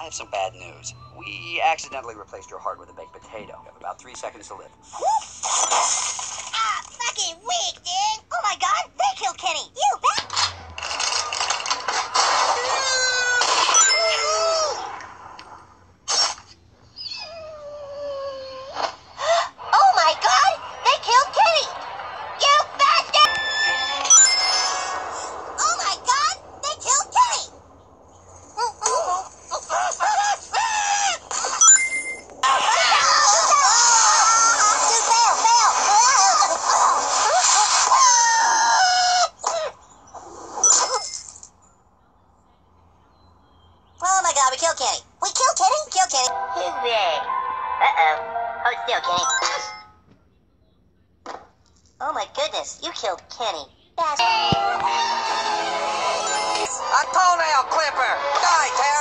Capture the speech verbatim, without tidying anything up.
have some bad news. We accidentally replaced your heart with a baked potato. You have about three seconds to live. Ah, fucking weak, dude. Oh my god, they killed Kenny. You bet. Oh my god, they killed Kenny. You bastard. Oh my god, they killed Kenny. Oh my god, we killed Kenny. We killed Kenny? We killed Kenny. Hooray. Uh-oh. Hold still, Kenny. Oh my goodness, you killed Kenny. Bastard. A toenail clipper! Die, Ted!